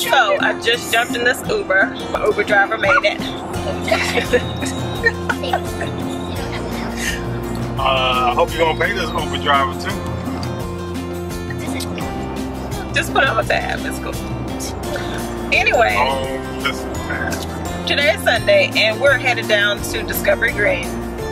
So I just jumped in this Uber. My Uber driver made it. I hope you're gonna pay this Uber driver too. Just put on a tab, it's cool. Anyway, today is Sunday and we're headed down to Discovery Green.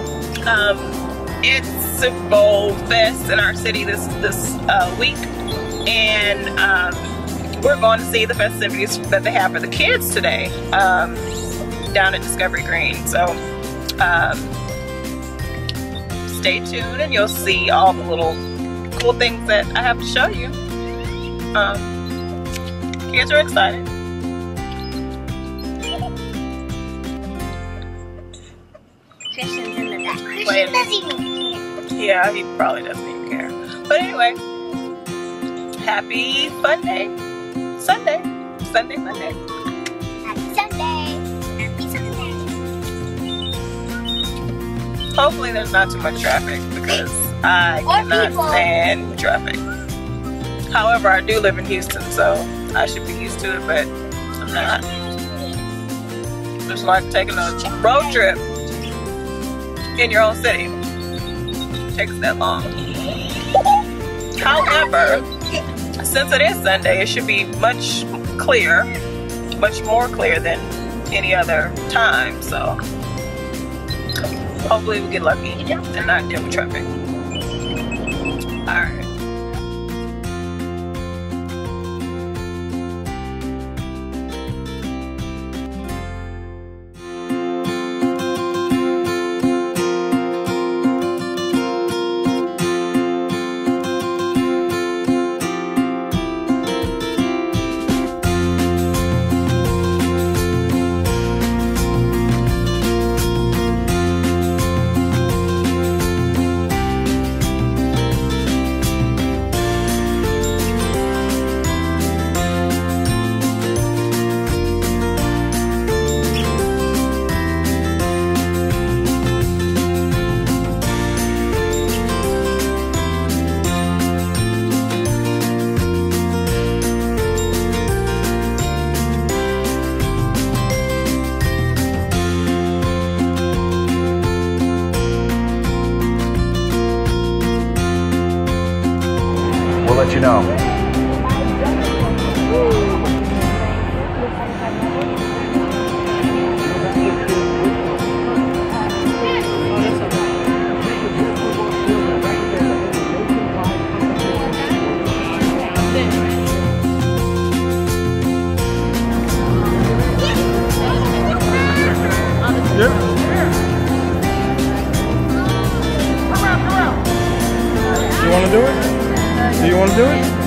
It's Super Bowl Fest in our city this week, and we're going to see the festivities that they have for the kids today down at Discovery Green. So stay tuned and you'll see all the little cool things that I have to show you. Kids are excited. Christian's in the back. Christian doesn't even care. Yeah, he probably doesn't even care. But anyway, happy fun day. Sunday. Sunday, Monday. Happy Sunday. Happy Sunday. Hopefully there's not too much traffic because I cannot stand traffic. However, I do live in Houston, so I should be used to it, but I'm not. Just like taking a road trip in your own city. It takes that long. However, since it is Sunday, it should be much more clear than any other time, so hopefully we get lucky and not deal with traffic. Alright. We'll let you know. You want to do it? Do you want to do it?